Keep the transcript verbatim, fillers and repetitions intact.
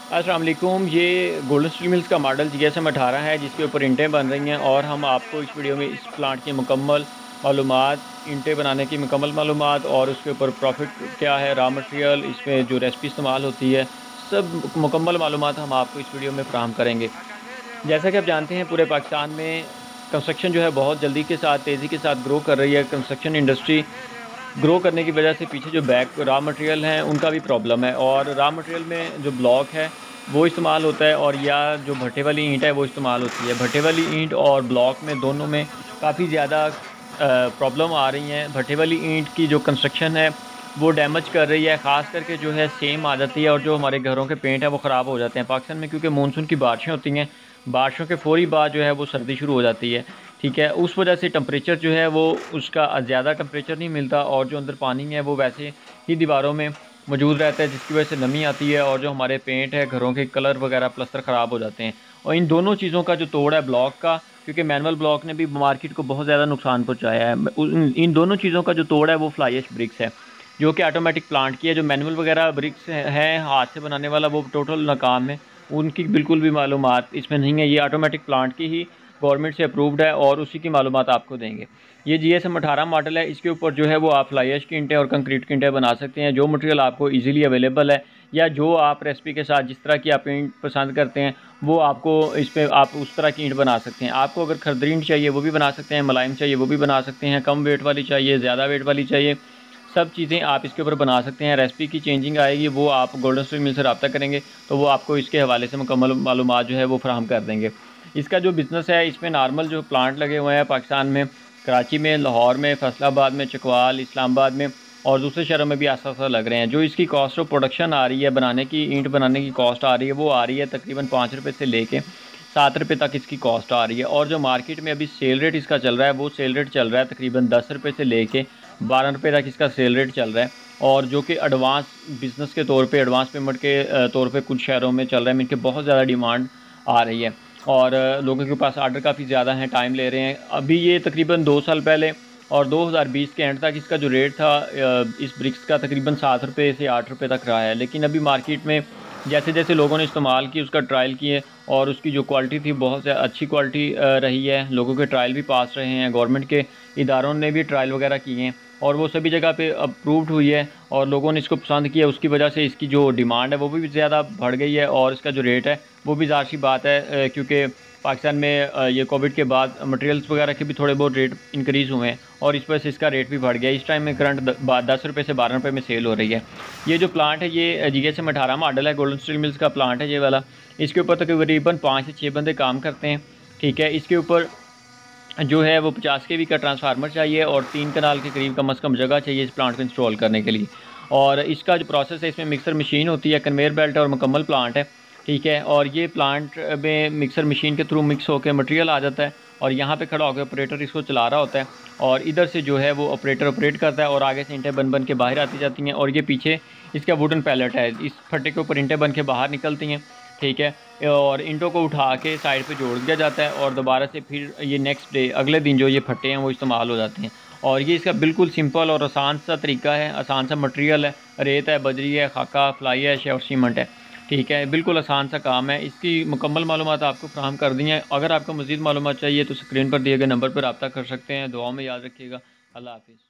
अस्सलाम वालेकुम। ये गोल्डन स्टील मिल्स का मॉडल जी एस एम अठारह है जिसके ऊपर इंटें बन रही हैं और हम आपको इस वीडियो में इस प्लांट की मुकम्मल मालूमात, इंटें बनाने की मुकम्मल मालूमात और उसके ऊपर प्रॉफिट क्या है, रॉ मटेरियल, इसमें जो रेसिपी इस्तेमाल होती है, सब मुकम्मल मालूमात हम आपको इस वीडियो में फ़राहम करेंगे। जैसा कि आप जानते हैं पूरे पाकिस्तान में कंस्ट्रक्शन जो है बहुत जल्दी के साथ, तेज़ी के साथ ग्रो कर रही है। कंस्ट्रक्शन इंडस्ट्री ग्रो करने की वजह से पीछे जो बैक रॉ मटेरियल हैं उनका भी प्रॉब्लम है और रॉ मटेरियल में जो ब्लॉक है वो इस्तेमाल होता है और या जो भट्टे वाली ईंट है वो इस्तेमाल होती है। भट्टे वाली ईंट और ब्लॉक में दोनों में काफ़ी ज़्यादा प्रॉब्लम आ रही हैं। भट्टे वाली ईंट की जो कंस्ट्रक्शन है वो डैमेज कर रही है, ख़ास करके जो है सेम आ जाती है और जो हमारे घरों के पेंट है वो ख़राब हो जाते हैं। पाकिस्तान में क्योंकि मानसून की बारिशें होती हैं, बारिशों के फ़ौरी बाद जो है वो सर्दी शुरू हो जाती है। ठीक है, उस वजह से टेम्परेचर जो है वो उसका ज़्यादा टेम्परेचर नहीं मिलता और जो अंदर पानी है वो वैसे ही दीवारों में मौजूद रहता है, जिसकी वजह से नमी आती है और जो हमारे पेंट है, घरों के कलर वगैरह, प्लस्तर ख़राब हो जाते हैं। और इन दोनों चीज़ों का जो तोड़ है ब्लॉक का, क्योंकि मैनुअल ब्लॉक ने भी मार्केट को बहुत ज़्यादा नुकसान पहुँचाया है, इन दोनों चीज़ों का जो तोड़ है वो फ्लाई ऐश ब्रिक्स है, जो कि ऑटोमेटिक प्लांट की है। जो मैनुअल वगैरह ब्रिक्स हैं हाथ से बनाने वाला, वो टोटल नाकाम है, उनकी बिल्कुल भी मालूमात इसमें नहीं है। ये ऑटोमेटिक प्लांट की ही गवर्नमेंट से अप्रूव्ड है और उसी की मालूमात आपको देंगे। ये जी एस एम अठारह मॉडल है, इसके ऊपर जो है वो आप फ्लाई ऐश की ईंटें और कंक्रीट की ईंटें बना सकते हैं। जो मटेरियल आपको इजीली अवेलेबल है या जो आप रेसिपी के साथ जिस तरह की आप ईंट पसंद करते हैं वो आपको इस पर आप उस तरह की ईंट बना सकते हैं। आपको अगर खरदरी ईंट चाहिए वो भी बना सकते हैं, मुलायम चाहिए वो भी बना सकते हैं, कम वेट वाली चाहिए, ज़्यादा वेट वाली चाहिए, सब चीज़ें आप इसके ऊपर बना सकते हैं। रेसिपी की चेंजिंग आएगी वो आप गोल्डन स्टील मिल से रब्ता करेंगे तो वो आपको इसके हवाले से मुकम्मल मालूमात जो है वो फराहम कर देंगे। इसका जो बिज़नेस है, इसमें नॉर्मल जो प्लांट लगे हुए हैं पाकिस्तान में, कराची में, लाहौर में, फैसलाबाद में, चकवाल, इस्लामाबाद में और दूसरे शहरों में भी आस्ता आस्ता लग रहे हैं। जो इसकी कॉस्ट ऑफ प्रोडक्शन आ रही है, बनाने की, ईंट बनाने की कॉस्ट आ रही है, वो आ रही है तकरीबन पाँच रुपये से लेके सात रुपये तक इसकी कॉस्ट आ रही है। और जो मार्केट में अभी सेल रेट इसका चल रहा है वो सेल रेट चल रहा है तकरीबन दस रुपये से लेके बारह रुपये तक इसका सेल रेट चल रहा है। और जो कि एडवांस बिज़नेस के तौर पे, एडवांस पेमेंट के तौर पे कुछ शहरों में चल रहा है, इनके बहुत ज़्यादा डिमांड आ रही है और लोगों के पास आर्डर काफ़ी ज़्यादा हैं, टाइम ले रहे हैं। अभी ये तकरीबन दो साल पहले और दो हज़ार बीस के एंड तक इसका जो रेट था इस ब्रिक्स का तकरीबन सात रुपये से आठ रुपये तक रहा है। लेकिन अभी मार्केट में जैसे जैसे लोगों ने इस्तेमाल की, उसका ट्रायल किए और उसकी जो क्वालिटी थी बहुत अच्छी क्वालिटी रही है। लोगों के ट्रायल भी पास रहे हैं, गवर्नमेंट के इदारों ने भी ट्रायल वगैरह किए हैं और वो सभी जगह पे अप्रूव्ड हुई है और लोगों ने इसको पसंद किया। उसकी वजह से इसकी जो डिमांड है वो भी ज़्यादा बढ़ गई है और इसका जो रेट है वो भी ज़ाहिर सी बात है, क्योंकि पाकिस्तान में ये कोविड के बाद मटेरियल्स वगैरह के भी थोड़े बहुत रेट इंक्रीज़ हुए हैं और इस वजह से इसका रेट भी बढ़ गया। इस टाइम में करंट दस रुपये से बारह रुपये में सेल हो रही है। ये जो प्लांट है ये जी एस एम अठारह मॉडल है, गोल्डन स्टील मिल्स का प्लांट है ये वाला। इसके ऊपर तकरीबन पाँच से छः बंदे काम करते हैं। ठीक है, इसके ऊपर जो है वो पचास के वी का ट्रांसफार्मर चाहिए और तीन कनाल के करीब कम अज़ कम जगह चाहिए इस प्लांट को इंस्टॉल करने के लिए। और इसका जो प्रोसेस है, इसमें मिक्सर मशीन होती है, कन्वेयर बेल्ट है और मुकम्मल प्लांट है। ठीक है, और ये प्लांट में मिक्सर मशीन के थ्रू मिक्स होकर मटेरियल आ जाता है और यहाँ पे खड़ा होकर ऑपरेटर इसको चला रहा होता है और इधर से जो है वो ऑपरेटर ऑपरेट करता है और आगे से ईंटें बन बन के बाहर आती जाती हैं और ये पीछे इसका वुडन पैलेट है, इस फट्टे के ऊपर ईंटें बन के बाहर निकलती हैं। ठीक है, और ईंटों को उठा के साइड पे जोड़ दिया जाता है और दोबारा से फिर ये नेक्स्ट डे, अगले दिन जो ये फट्टे हैं वो इस्तेमाल हो जाते हैं। और ये इसका बिल्कुल सिंपल और आसान सा तरीका है, आसान सा मटेरियल है, रेत है, बजरी है, खाका, फ्लाई ऐश है और सीमेंट है। ठीक है, बिल्कुल आसान सा काम है। इसकी मुकम्मल मालूमात आपको फ्राहम कर दी हैं। अगर आपको मज़ीद मालूमात चाहिए तो स्क्रीन पर दिए गए नंबर पर रब्ता कर सकते हैं। दुआओं में याद रखिएगा। अल्लाह हाफ़िज़।